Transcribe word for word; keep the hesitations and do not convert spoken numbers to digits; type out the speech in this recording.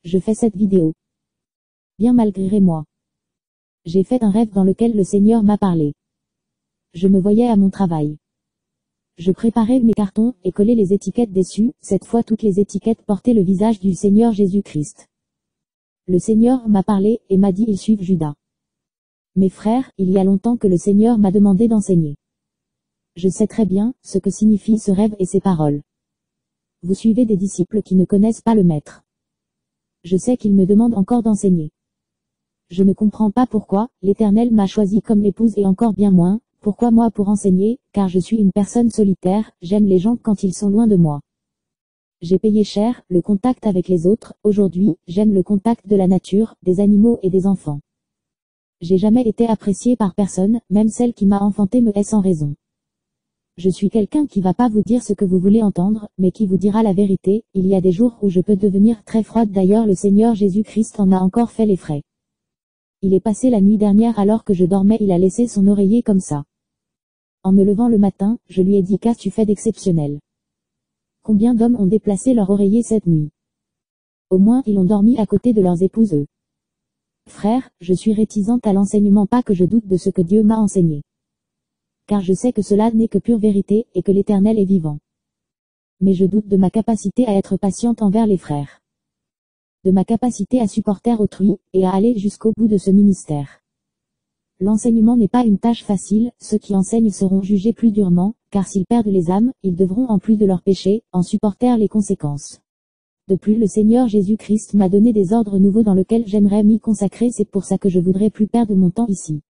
je fais cette vidéo. Bien malgré moi. J'ai fait un rêve dans lequel le Seigneur m'a parlé. Je me voyais à mon travail. Je préparais mes cartons et collais les étiquettes dessus, cette fois toutes les étiquettes portaient le visage du Seigneur Jésus-Christ. Le Seigneur m'a parlé et m'a dit: ils suivent Judas. Mes frères, il y a longtemps que le Seigneur m'a demandé d'enseigner. Je sais très bien ce que signifient ce rêve et ces paroles. Vous suivez des disciples qui ne connaissent pas le Maître. Je sais qu'il me demande encore d'enseigner. Je ne comprends pas pourquoi l'Éternel m'a choisi comme épouse et encore bien moins, pourquoi moi pour enseigner, car je suis une personne solitaire, j'aime les gens quand ils sont loin de moi. J'ai payé cher le contact avec les autres, aujourd'hui, j'aime le contact de la nature, des animaux et des enfants. J'ai jamais été apprécié par personne, même celle qui m'a enfanté me hait sans raison. Je suis quelqu'un qui va pas vous dire ce que vous voulez entendre, mais qui vous dira la vérité. Il y a des jours où je peux devenir très froide, d'ailleurs le Seigneur Jésus-Christ en a encore fait les frais. Il est passé la nuit dernière alors que je dormais, il a laissé son oreiller comme ça. En me levant le matin, je lui ai dit: qu'as-tu fait d'exceptionnel? Combien d'hommes ont déplacé leur oreiller cette nuit? Au moins ils ont dormi à côté de leurs épouses eux. Frère, je suis réticente à l'enseignement, pas que je doute de ce que Dieu m'a enseigné. Car je sais que cela n'est que pure vérité, et que l'Éternel est vivant. Mais je doute de ma capacité à être patiente envers les frères. De ma capacité à supporter autrui, et à aller jusqu'au bout de ce ministère. L'enseignement n'est pas une tâche facile, ceux qui enseignent seront jugés plus durement, car s'ils perdent les âmes, ils devront en plus de leurs péchés, en supporter les conséquences. De plus le Seigneur Jésus-Christ m'a donné des ordres nouveaux dans lesquels j'aimerais m'y consacrer, c'est pour ça que je voudrais plus perdre mon temps ici.